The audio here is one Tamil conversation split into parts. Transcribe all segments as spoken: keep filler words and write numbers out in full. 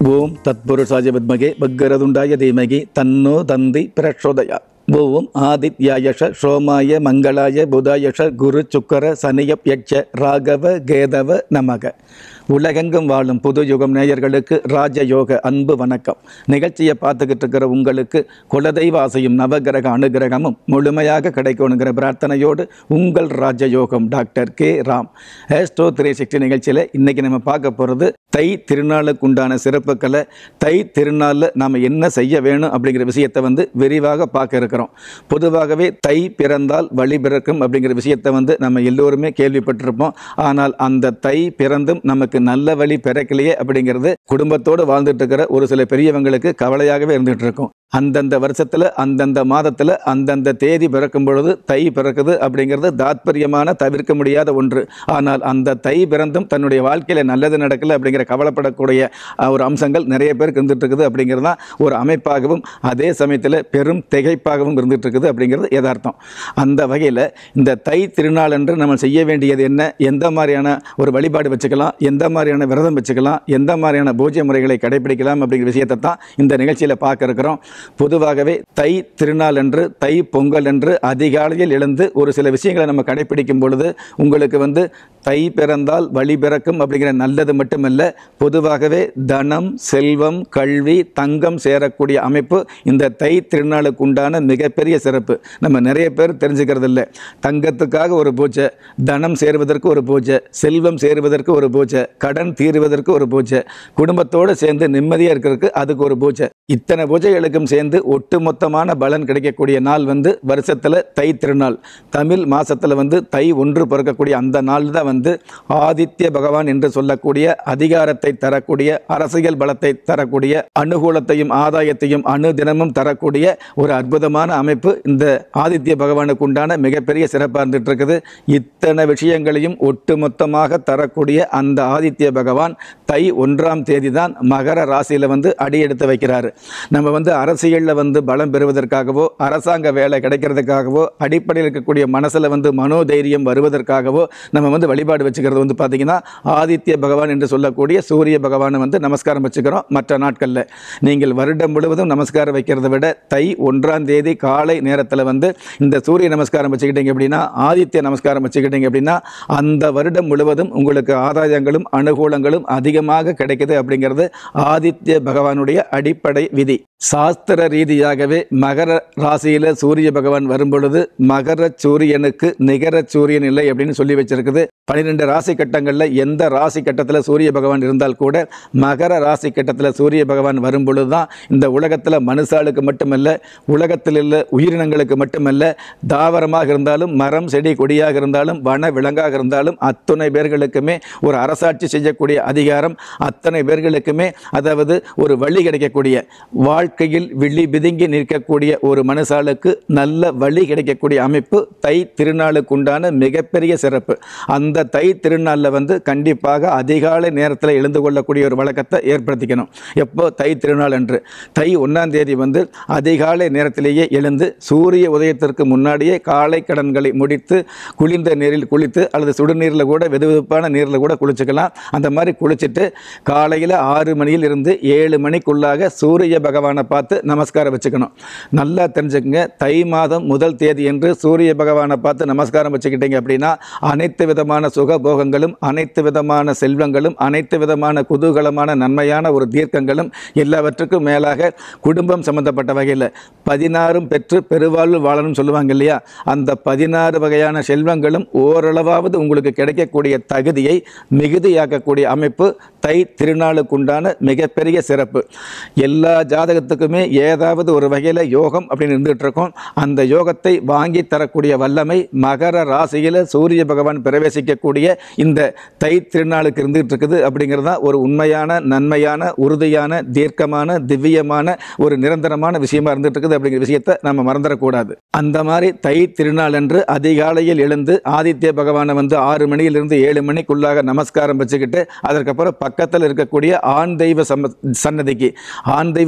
ஓம் தத்புருஷாய வித்மகே பக்கரதுண்டாய தீமகி தன்னோ தந்தி பிரச்சோதயா. ஓம் ஆதித்யாயஷ சோமாய மங்களாய புதாயஷ குரு சுக்கர சனியப் யட்ச ராகவ கேதவ நமக. உலகெங்கும் வாழும் புது யுகம் நேயர்களுக்கு ராஜயோக அன்பு வணக்கம். நிகழ்ச்சியை பார்த்துக்கிட்டு இருக்கிற உங்களுக்கு குலதெய்வ ஆசையும் நவகிரக அனுகிரகமும் முழுமையாக கிடைக்கணுங்கிற பிரார்த்தனையோடு உங்கள் ராஜயோகம் doctor K Ram. Astro three sixty நிகழ்ச்சியில் இன்றைக்கி நம்ம பார்க்க போகிறது தை திருநாளுக்கு உண்டான சிறப்புக்களை, தை திருநாளில் நாம் என்ன செய்ய வேணும் அப்படிங்கிற விஷயத்தை வந்து விரிவாக பார்க்க இருக்கிறோம். பொதுவாகவே தை பிறந்தால் வழி பிறக்கும் அப்படிங்கிற விஷயத்தை வந்து நம்ம எல்லோருமே கேள்விப்பட்டிருப்போம். ஆனால் அந்த தை பிறந்தும் நமக்கு நல்ல வழி பிறக்கலையே அப்படிங்கிறது குடும்பத்தோடு வாழ்ந்துட்டு இருக்கிற ஒரு சில பெரியவங்களுக்கு கவலையாகவே இருந்துட்டு இருக்கும். அந்தந்த வருஷத்துல அந்தந்த மாதத்துல அந்தந்த தேதி பிறக்கும் பொழுது தை பிறக்குது அப்படிங்கிறது தாத்பரியமான தவிர்க்க முடியாத ஒன்று. ஆனால் அந்த தை பிறந்தும் தன்னுடைய வாழ்க்கையில நல்லது நடக்கல அப்படிங்கிற கவலைப்படக்கூடிய ஒரு அம்சங்கள் நிறைய பேருக்கு இருந்துட்டு இருக்குது. அப்படிங்கிறது தான் ஒரு அமைப்பாகவும் அதே சமயத்தில் பெரும் திகைப்பாகவும் இருந்துட்டு இருக்குது அப்படிங்கிறது யதார்த்தம். அந்த வகையில் இந்த தை திருநாள் என்று நம்ம செய்ய வேண்டியது என்ன, எந்த மாதிரியான ஒரு வழிபாடு வச்சுக்கலாம், எந்த மாதிரியான விரதம் வச்சுக்கலாம், எந்த மாதிரியான பூஜை முறைகளை கடைபிடிக்கலாம் அப்படிங்கிற விஷயத்தை தான் இந்த நிகழ்ச்சியில் பார்க்க இருக்கிறோம். பொதுவாகவே தை திருநாள் என்று, தை பொங்கல் என்று அதிகாலையில் எழுந்து ஒரு சில விஷயங்களை நம்ம கடைபிடிக்கும் பொழுது உங்களுக்கு வந்து தை பிறந்தால் வழி பிறக்கும் அப்படிங்கிற நல்லது மட்டுமல்ல, பொதுவாகவே தனம், செல்வம், கல்வி, தங்கம் சேரக்கூடிய அமைப்பு இந்த தை திருநாளுக்கு உண்டான மிகப்பெரிய சிறப்பு. நம்ம நிறைய பேர் தெரிஞ்சுக்கிறது இல்லை. தங்கத்துக்காக ஒரு பூஜை, தனம் சேருவதற்கு ஒரு பூஜை, செல்வம் சேருவதற்கு ஒரு பூஜை, கடன் தீருவதற்கு ஒரு பூஜை, குடும்பத்தோடு சேர்ந்து நிம்மதியாக இருக்கிறதுக்கு அதுக்கு ஒரு பூஜை, இத்தனை பூஜைகளுக்கும் சேர்ந்து ஒட்டுமொத்தமான பலன் கிடைக்கக்கூடிய நாள் வந்து வருஷத்தில் தை திருநாள். தமிழ் மாசத்தில் வந்து தை ஒன்று பிறக்கக்கூடிய அந்த நாள் தான் வந்து ஆதித்ய பகவான் என்று சொல்லக்கூடிய அதிகாரத்தை தரக்கூடிய, அரசியல் பலத்தை தரக்கூடிய, அனுகூலத்தையும் ஆதாயத்தையும் அணு தினமும் தரக்கூடிய ஒரு அற்புதமான அமைப்பு இந்த ஆதித்ய பகவானுக்கு உண்டான மிகப்பெரிய சிறப்பாக இருந்துட்டு இருக்குது. இத்தனை விஷயங்களையும் ஒட்டுமொத்தமாக தரக்கூடிய அந்த ஆதித்ய பகவான் தை ஒன்றாம் தேதி தான் மகர ராசியில் வந்து அடியெடுத்து வைக்கிறாரு. நம்ம வந்து அரசியலில் வந்து பலம் பெறுவதற்காகவோ, அரசாங்க வேலை கிடைக்கிறதுக்காகவோ, அடிப்படையில் இருக்கக்கூடிய மனசில் வந்து மனோதைரியம் வருவதற்காகவோ நம்ம வந்து வழிபாடு வச்சுக்கிறது வந்து பார்த்திங்கன்னா ஆதித்ய பகவான் என்று சொல்லக்கூடிய சூரிய பகவானை வந்து நமஸ்காரம் வச்சுக்கிறோம். மற்ற நாட்களில் நீங்கள் வருடம் முழுவதும் நமஸ்காரம் வைக்கிறத விட தை ஒன்றாம் தேதி காலை நேரத்தில் வந்து இந்த சூரிய நமஸ்காரம் வச்சுக்கிட்டீங்க அப்படின்னா, ஆதித்ய நமஸ்காரம் வச்சுக்கிட்டீங்க அப்படின்னா அந்த வருடம் முழுவதும் உங்களுக்கு ஆதாயங்களும் அனுகூலங்களும் அதிகமாக கிடைக்குது. அப்படிங்கிறது ஆதித்ய பகவானுடைய அடிப்படை விதி. சாஸ்திர ரீதியாகவே மகர ராசியில் சூரிய பகவான் வரும்பொழுது மகர சூரியனுக்கு நிகர சூரியன் இல்லை அப்படின்னு சொல்லி வச்சிருக்குது. பன்னிரெண்டு ராசி கட்டங்களில் எந்த ராசி கட்டத்தில் சூரிய பகவான் இருந்தால் கூட மகர ராசி கட்டத்தில் சூரிய பகவான் வரும்பொழுது தான் இந்த உலகத்தில் மனுஷாளுக்கு மட்டுமல்ல, உலகத்தில் உள்ள உயிரினங்களுக்கு மட்டுமல்ல, தாவரமாக இருந்தாலும், மரம் செடி கொடியாக இருந்தாலும், வன விலங்காக இருந்தாலும் அத்தனை பேர்களுக்குமே ஒரு அரசாட்சி செய்யக்கூடிய அதிகாரம், அத்தனை பேர்களுக்குமே அதாவது ஒரு வழி கிடைக்கக்கூடிய, வாழ்க்கையில் விழி பிதுங்கி நிற்கக்கூடிய ஒரு மனுஷாளுக்கு நல்ல வழி கிடைக்கக்கூடிய அமைப்பு தை திருநாளுக்கு உண்டான மிகப்பெரிய சிறப்பு. அந்த தை திருநாளில் வந்து கண்டிப்பாக அதிகாலை நேரத்தில் எழுந்து கொள்ளக்கூடிய ஒரு வழக்கத்தை ஏற்படுத்திக்கணும். எப்போ தை திருநாள் என்று தை ஒன்றாம் தேதி வந்து அதிகாலை நேரத்திலேயே எழுந்து சூரிய உதயத்திற்கு முன்னாடியே காலை கடன்களை முடித்து குளிர்ந்த நீரில் குளித்து அல்லது சுடுநீரில் கூட வெதுவெதுப்பான நீரில் கூட குளிச்சுக்கலாம். அந்த மாதிரி குளிச்சுட்டு காலையில் ஆறு மணியில் இருந்து ஏழு மணிக்குள்ளாக சூரிய பகவானை பார்த்து நமஸ்காரம் வச்சுக்கணும். நல்லா தெரிஞ்சுக்கங்க, தை மாதம் முதல் தேதி என்று சூரிய பகவானை பார்த்து நமஸ்காரம் வச்சுக்கிட்டீங்க அப்படின்னா அனைத்து விதமான சுகபோகங்களும், அனைத்து விதமான செல்வங்களும், அனைத்து விதமான குதூகலமான நன்மையான ஒரு தீர்க்கங்களும், எல்லாவற்றுக்கும் மேலாக குடும்பம் சம்பந்தப்பட்ட வகையில் பதினாறும் பெற்று பெருவாழ்வு வாழணும் சொல்லுவாங்க இல்லையா, அந்த பதினாறு வகையான செல்வங்களும் ஓரளவாவது உங்களுக்கு கிடைக்கக்கூடிய தகுதியை மிகுதியாக்கக்கூடிய அமைப்பு தை திருநாளுக்குண்டான மிகப்பெரிய சிறப்பு. எல்லா ஜாதகத்துக்குமே ஏதாவது ஒரு வகையில் யோகம் அப்படின்னு இருந்துகிட்டு இருக்கோம். அந்த யோகத்தை வாங்கி தரக்கூடிய வல்லமை மகர ராசியில் சூரிய பகவான் பிரவேசிக்கக்கூடிய இந்த தை திருநாளுக்கு இருந்துகிட்டு இருக்குது. அப்படிங்கிறது தான் ஒரு உண்மையான, நன்மையான, உறுதியான, தீர்க்கமான, திவ்யமான, ஒரு நிரந்தரமான விஷயமா இருந்துட்டு இருக்குது. அப்படிங்கிற விஷயத்தை நம்ம மறந்துடக்கூடாது. அந்த மாதிரி தை திருநாள் என்று அதிகாலையில் எழுந்து ஆதித்ய பகவானை வந்து ஆறு மணியிலிருந்து ஏழு மணிக்குள்ளாக நமஸ்காரம் வச்சுக்கிட்டு அதற்கப்புறம் பக்கத்தில் இருக்கக்கூடிய ஆண் தெய்வ சன்னதிக்கு, ஆண் தெய்வம் மட்டும் கிடையாது,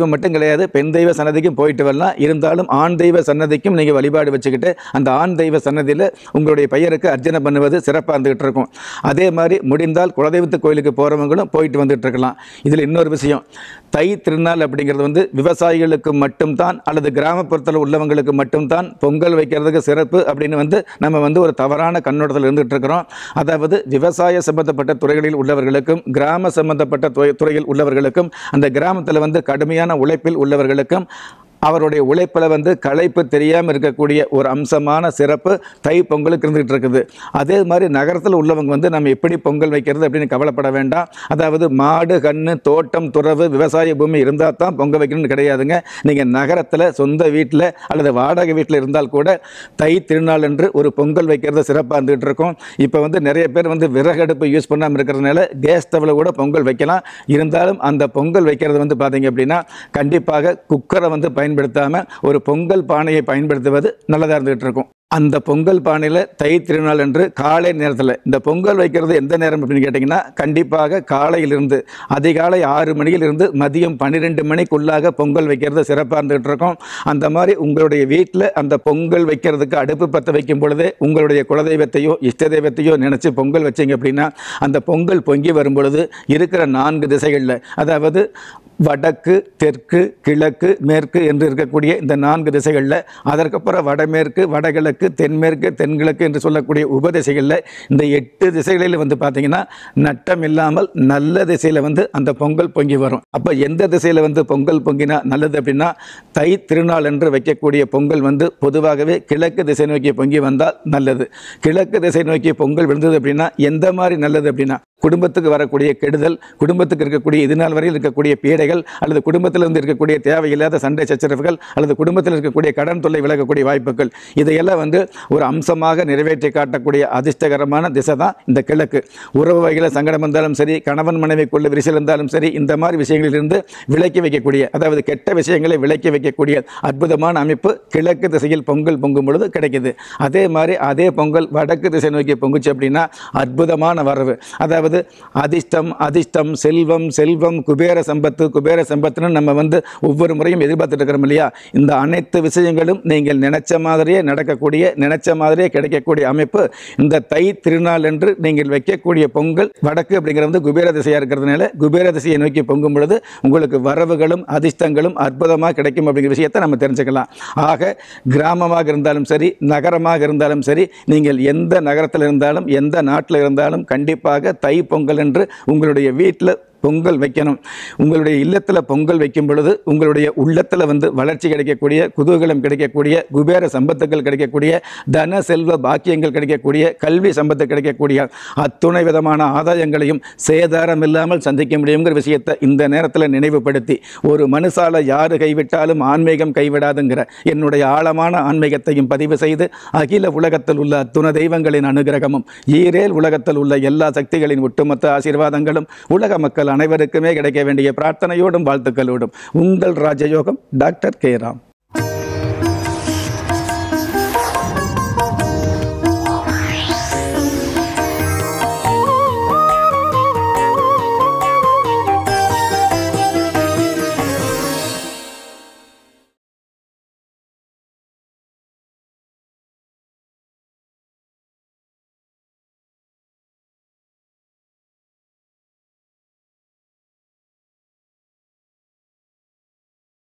கிடையாது. பெண் தெய்வ சன்னதிக்கும் போயிட்டு வரலாம். இருந்தாலும் ஆண் தெய்வ சன்னதிக்கும் நீங்கள் வழிபாடு வச்சுக்கிட்டு அந்த ஆண் தெய்வ சன்னதியில் உங்களுடைய பெயருக்கு அர்ச்சனை பண்ணுவது சிறப்பாக இருந்துகிட்டு இருக்கும். அதே மாதிரி முடிந்தால் குலதெய்வத்து கோயிலுக்கு போகிறவங்களும் போயிட்டு வந்துட்டு இருக்கலாம். இதில் இன்னொரு விஷயம், தை திருநாள் அப்படிங்கிறது வந்து விவசாயிகளுக்கு மட்டும்தான் அல்லது கிராமப்புறத்தில் உள்ளவங்களுக்கு மட்டும்தான் பொங்கல் வைக்கிறதுக்கு சிறப்பு அப்படின்னு வந்து நம்ம வந்து ஒரு தவறான கண்ணோட்டத்தில் இருந்துகிட்டு இருக்கிறோம். அதாவது விவசாய சம்பந்தப்பட்ட துறைகளில் உள்ளவர்களுக்கும் கிராம சம்பந்தப்பட்ட துறையில் உள்ளவர்களுக்கும் அந்த கிராமத்தில் வந்து கடுமையான உழைப்பில் உள்ளவர்களுக்கும் அவருடைய உழைப்பில் வந்து களைப்பு தெரியாமல் இருக்கக்கூடிய ஒரு அம்சமான சிறப்பு தை பொங்கலுக்கு இருந்துகிட்டு இருக்குது. அதே மாதிரி நகரத்தில் உள்ளவங்க வந்து நம்ம எப்படி பொங்கல் வைக்கிறது அப்படின்னு கவலைப்பட வேண்டாம். அதாவது மாடு கண்ணு தோட்டம் துறவு விவசாய பூமி இருந்தால் தான் பொங்கல் வைக்கணும்னு கிடையாதுங்க. நீங்கள் நகரத்தில் சொந்த வீட்டில் அல்லது வாடகை வீட்டில் இருந்தால் கூட தை திருநாள் என்று ஒரு பொங்கல் வைக்கிறது சிறப்பாக இருந்துகிட்டு இருக்கும். இப்போ வந்து நிறைய பேர் வந்து விறகடுப்பு யூஸ் பண்ணாமல் இருக்கிறதுனால கேஸ் ஸ்டவ்வில் கூட பொங்கல் வைக்கலாம். இருந்தாலும் அந்த பொங்கல் வைக்கிறது வந்து பார்த்தீங்க அப்படின்னா கண்டிப்பாக குக்கரை வந்து பயன்படுத்தாம ஒரு பொங்கல் பானையை பயன்படுத்துவது நல்லதாக இருந்துகிட்டு இருக்கும். அந்த பொங்கல் பானையில் தை திருநாள் என்று காலை நேரத்தில் இந்த பொங்கல் வைக்கிறது எந்த நேரம் அப்படின்னு கேட்டிங்கன்னா கண்டிப்பாக காலையிலிருந்து அதிகாலை ஆறு மணியிலிருந்து மதியம் பன்னிரெண்டு மணிக்குள்ளாக பொங்கல் வைக்கிறது சிறப்பாக இருந்துகிட்டு இருக்கும். அந்த மாதிரி உங்களுடைய வீட்டில் அந்த பொங்கல் வைக்கிறதுக்கு அடுப்பு பற்ற வைக்கும் பொழுது உங்களுடைய குலதெய்வத்தையோ இஷ்ட தெய்வத்தையோ நினச்சி பொங்கல் வச்சிங்க அப்படின்னா அந்த பொங்கல் பொங்கி வரும் பொழுது இருக்கிற நான்கு திசைகளில், அதாவது வடக்கு தெற்கு கிழக்கு மேற்கு என்று இருக்கக்கூடிய இந்த நான்கு திசைகளில், அதற்கப்புறம் வடமேற்கு வடகிழக்கு தென்மேற்கு தென்கிழக்கு என்று சொல்லக்கூடிய உபதிசைகளில் இந்த எட்டு திசைகளில் வந்து பார்த்தீங்கன்னா நட்டம் இல்லாமல் நல்ல திசையில் வந்து அந்த பொங்கல் பொங்கி வரும். அப்போ எந்த திசையில் வந்து பொங்கல் பொங்கினா நல்லது அப்படின்னா தை திருநாள் என்று வைக்கக்கூடிய பொங்கல் வந்து பொதுவாகவே கிழக்கு திசை நோக்கி பொங்கி வந்தால் நல்லது. கிழக்கு திசை நோக்கி பொங்கல் விழுந்தது அப்படின்னா எந்த மாதிரி நல்லது அப்படின்னா குடும்பத்துக்கு வரக்கூடிய கெடுதல், குடும்பத்துக்கு இருக்கக்கூடிய இது நாள் வரையில் இருக்கக்கூடிய பீடைகள் அல்லது குடும்பத்திலிருந்து இருக்கக்கூடிய தேவையில்லாத சண்டை சச்சரவுகள் அல்லது குடும்பத்தில் இருக்கக்கூடிய கடன் தொல்லை விலகக்கூடிய வாய்ப்புகள் இதையெல்லாம் வந்து ஒரு அம்சமாக நிறைவேற்றி காட்டக்கூடிய அதிர்ஷ்டகரமான திசை தான் இந்த கிழக்கு. உறவு வகையில் சங்கடம் இருந்தாலும் சரி, கணவன் மனைவிக்குள்ள விரிசல் இருந்தாலும் சரி, இந்த மாதிரி விஷயங்களிலிருந்து விலக்கி வைக்கக்கூடிய, அதாவது கெட்ட விஷயங்களை விலக்கி வைக்கக்கூடிய அற்புதமான அமைப்பு கிழக்கு திசையில் பொங்கல் பொங்கும் பொழுது கிடைக்குது. அதே மாதிரி அதே பொங்கல் வடக்கு திசை நோக்கி பொங்குச்சு அப்படின்னா அற்புதமான வரவு, அதாவது அதிர்ஷ்டம் அதிர்ஷ்டம் செல்வம் செல்வம் குபேர சம்பத்து குபேர சம்பத்துன்னு நம்ம வந்து ஒவ்வொரு முறையும் எதிர்பார்த்துட்டு இருக்கிறோம் இல்லையா. இந்த அனைத்து விஷயங்களும் நீங்கள் நினைச்ச மாதிரியே நடக்கக்கூடிய நினைச்ச மாதிரியே கிடைக்கக்கூடிய அமைப்பு இந்த தை திருநாள் என்று நீங்கள் வைக்கக்கூடிய பொங்கல் வடக்கு அப்படிங்கிறது வந்து குபேர திசையாக இருக்கிறதுனால குபேர திசையை நோக்கி பொங்கும் பொழுது உங்களுக்கு வரவுகளும் அதிர்ஷ்டங்களும் அற்புதமாக கிடைக்கும் அப்படிங்கிற விஷயத்தை நம்ம தெரிஞ்சுக்கலாம். ஆக கிராமமாக இருந்தாலும் சரி நகரமாக இருந்தாலும் சரி, நீங்கள் எந்த நகரத்தில் இருந்தாலும் எந்த நாட்டில் இருந்தாலும் கண்டிப்பாக தை பொங்கல் என்று உங்களுடைய வீட்டில் பொங்கல் வைக்கணும். உங்களுடைய இல்லத்தில் பொங்கல் வைக்கும் பொழுது உங்களுடைய உள்ளத்தில் வந்து வளர்ச்சி கிடைக்கக்கூடிய, குதூகலம் கிடைக்கக்கூடிய, குபேர சம்பத்துக்கள் கிடைக்கக்கூடிய, தன செல்வ பாக்கியங்கள் கிடைக்கக்கூடிய, கல்வி சம்பத்து கிடைக்கக்கூடிய அத்துணை விதமான ஆதாயங்களையும் சேதாரம் இல்லாமல் சந்திக்க முடியுங்கிற விஷயத்தை இந்த நேரத்தில் நினைவுபடுத்தி, ஒரு மனுஷால யாரு கைவிட்டாலும் ஆன்மீகம் கைவிடாதுங்கிற என்னுடைய ஆழமான ஆன்மீகத்தையும் பதிவு செய்து அகில உலகத்தில் உள்ள அத்துணை தெய்வங்களின் அனுகிரகமும் ஈரேல் உலகத்தில் உள்ள எல்லா சக்திகளின் ஒட்டுமொத்த ஆசீர்வாதங்களும் உலக மக்கள் அனைவருக்குமே கிடைக்க வேண்டிய பிரார்த்தனையோடும் வாழ்த்துக்களோடும் உங்கள் ராஜயோகம் டாக்டர் கே ராம்.